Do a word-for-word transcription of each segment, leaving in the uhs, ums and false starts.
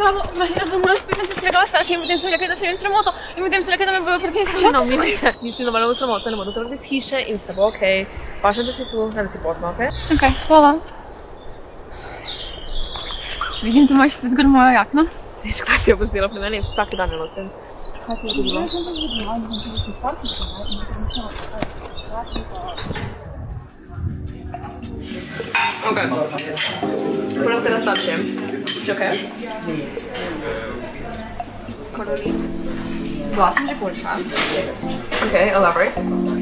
cavo, imagina se uno spet se spregava starši in potem so rekli, da se jim sramota in potem so rekli, da me bojo prepričali. No, mislim, da malo sramota, ne bodo trgati iz hiše in vse bo okej. Važno, da si tu, da si pozna, okej? Okej, hvala. Vidim, da imaš spet gor mojo jakno. Veš, kaj si jo pozdela pri meni, vsak dan jo nosim. Kaj ti je zgodilo? Okej. Prvo se nastavšem. Če okej? Karolina. Bila sem že boljša. Okej, elaborate.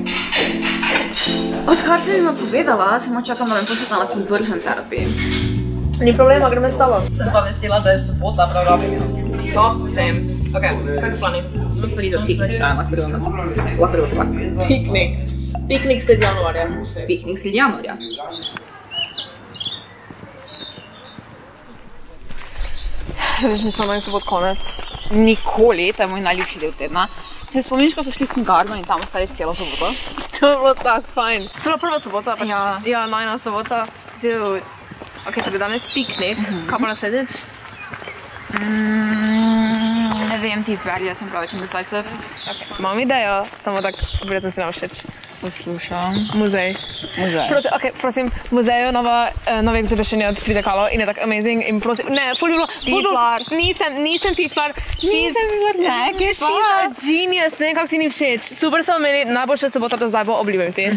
Odkar sem jima povedala, samo čakam, da me pošljeta na conversion therapy. Ni problema, greme s tabo. Sem pa vesela, da je sobota, prav rabi. To, sem. Okej, kaj so plani? Pa ni za piknik, lahko gremo pak. Piknik. Piknik sled januarja. Piknik sled januarja. Veš, mi samo en sobot konec. Nikoli, to je moj najljubši del tedna. Se spomniš, ko so šli v knjigarno in tam ostali celo soboto? To je bilo tako fajn. To je bila prva sobota, pač. Ja. Ja, najna sobota. Dude. Ok, to bi danes piknik. Kaj pa naslednjič? Mm, ne vem, ti izberi, jaz sem pravičen decisive. Ok, imam idejo, samo tako verjetno ti ne všeč. Poslušam. Muzej. Muzej. Prosim, ok, prosim, muzeju nova, uh, nove exhibition je od Frida Kahlo in je tako amazing in prosim, ne, ful bi bilo, ful bi bilo, Tiflar. nisem, nisem tiflar. Nisem tiflar, ne, kaj She's a genius, ne, kako ti ni všeč. Super so imeli, najboljša sobota do zdaj bo, obljubim ti.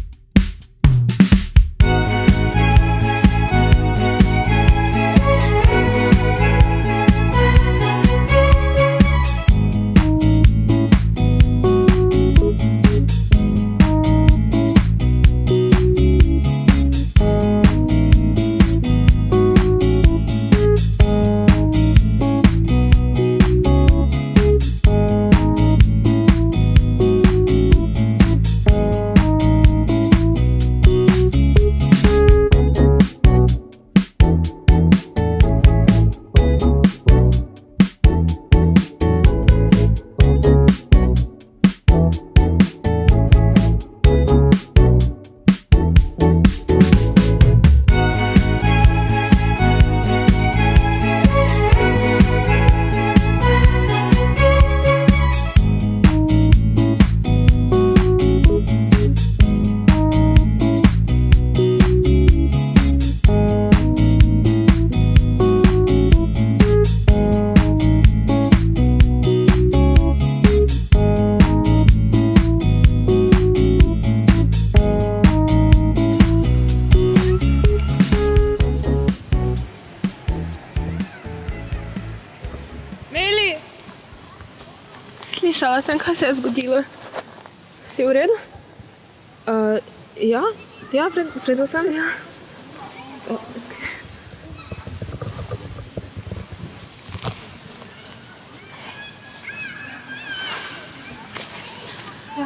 Slišala sem, kaj se je zgodilo. Si v redu? Uh, ja, ja, pred, predo sem, ja. Oh, okay. Ja.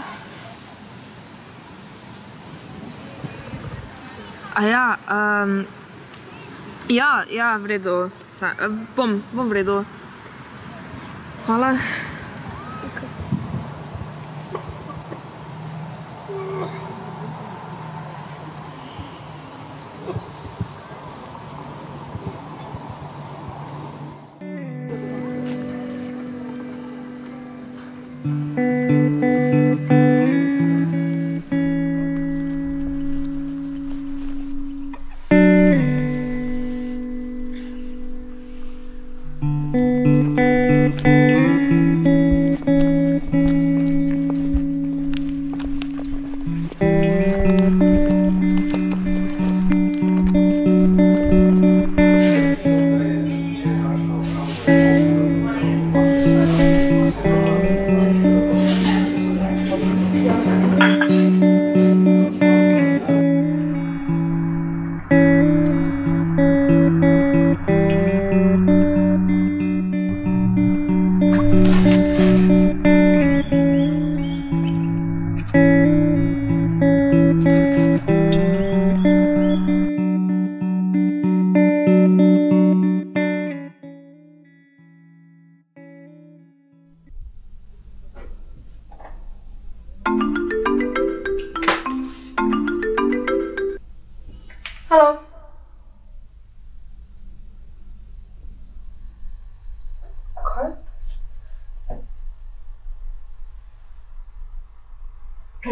A ja, um, ja, ja, v redu. Sa, uh, bom, bom v redu. Hvala.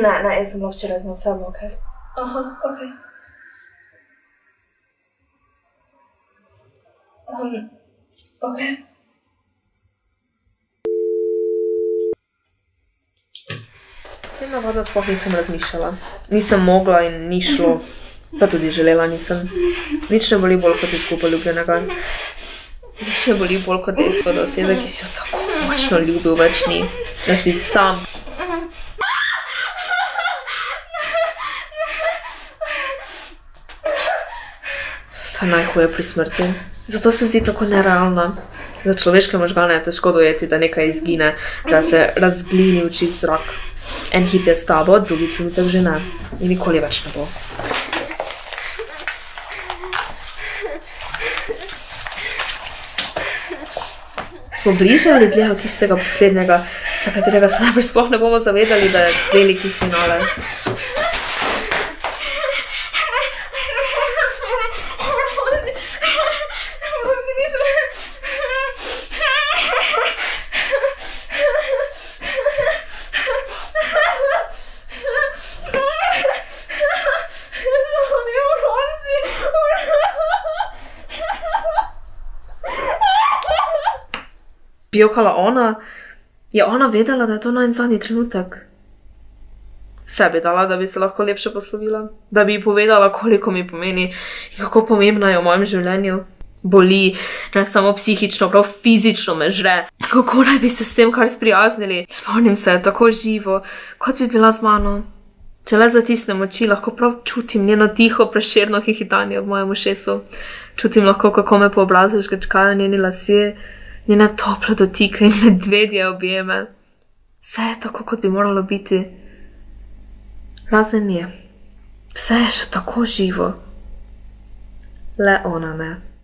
Ne, ne, jaz sem bila včeraj z njo, vse bilo okej. Aha, okej. Um, okej. Tem navadno sploh nisem razmišljala. Nisem mogla in ni šlo. Pa tudi želela nisem. Nič ne boli bolj kot izguba poljubljenega. Nič ne boli bolj kot dejstvo, da osebe, ki si jo tako močno ljubil, več ni. Da si sam. To je najhuje pri smrti. Zato se zdi tako nerealna. Za človeške možgane je težko dojeti, da nekaj izgine, da se razglini v čist zrak. En hip je s tabo, drugi trenutek že ne. In nikoli več ne bo. Smo bliže ali dlje od tistega poslednjega, za katerega se najbolj sploh ne bomo zavedali, da je veliki finale. Bi jokala ona, je ona vedela, da je to najin zadnji trenutek. Vse bi dala, da bi se lahko lepše poslovila, da bi ji povedala, koliko mi pomeni in kako pomembna je v mojem življenju. Boli, ne samo psihično, prav fizično me žre. Kako naj bi se s tem kar sprijaznili? Spomnim se, tako živo, kot bi bila z mano. Če le zatisnem oči, lahko prav čutim njeno tiho, prešerno hihitanje v mojem ušesu. Čutim lahko, kako me po obrazu žgečkajo njeni lasje, njene tople dotike in medvedje objeme. Vse je tako, kot bi moralo biti. Razen nje. Vse je še tako živo. Le ona ne.